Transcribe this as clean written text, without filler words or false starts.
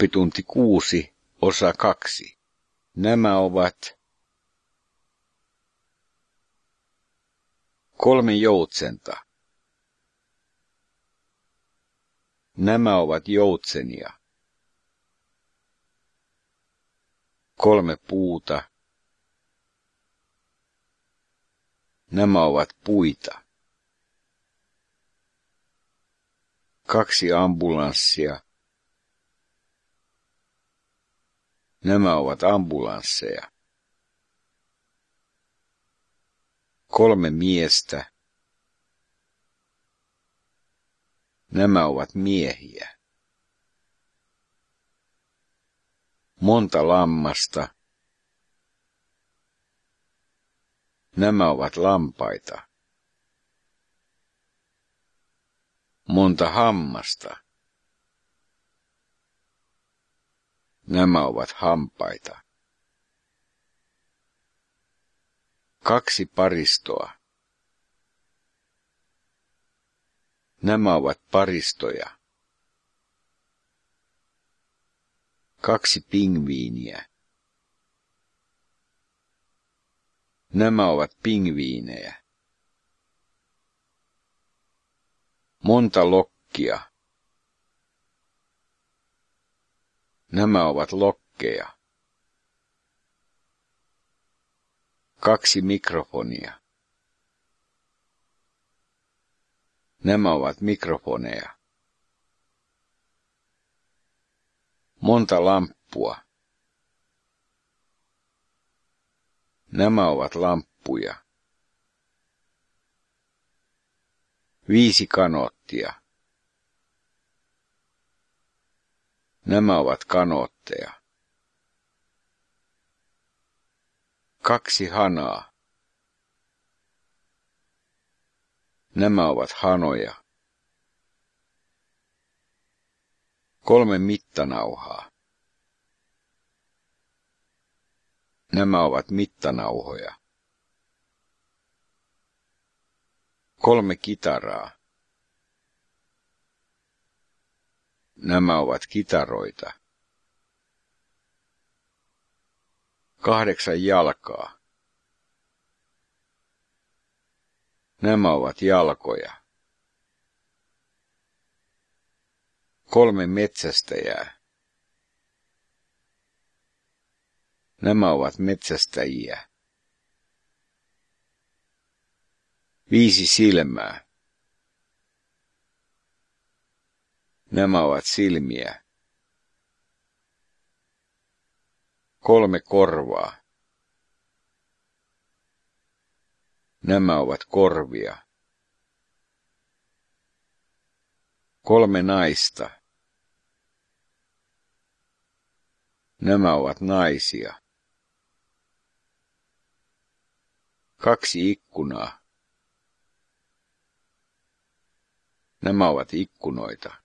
Oppitunti 6, osa 2. Nämä ovat 3 joutsenta. Nämä ovat joutsenia. 3 puuta. Nämä ovat puita. 2 ambulanssia. Nämä ovat ambulansseja. 3 miestä. Nämä ovat miehiä. Monta lammasta. Nämä ovat lampaita. Monta hammasta. Nämä ovat hampaita. 2 paristoa. Nämä ovat paristoja. 2 pingviiniä. Nämä ovat pingviinejä. Monta lokkia. Nämä ovat lokkeja. 2 mikrofonia. Nämä ovat mikrofoneja. Monta lamppua. Nämä ovat lamppuja. 5 kanoottia. Nämä ovat kanootteja. 2 hanaa. Nämä ovat hanoja. 3 mittanauhaa. Nämä ovat mittanauhoja. 3 kitaraa. Nämä ovat kitaroita. 8 jalkaa. Nämä ovat jalkoja. 3 metsästäjää. Nämä ovat metsästäjiä. 5 silmää. Nämä ovat silmiä. 3 korvaa. Nämä ovat korvia. 3 naista. Nämä ovat naisia. 2 ikkunaa. Nämä ovat ikkunoita.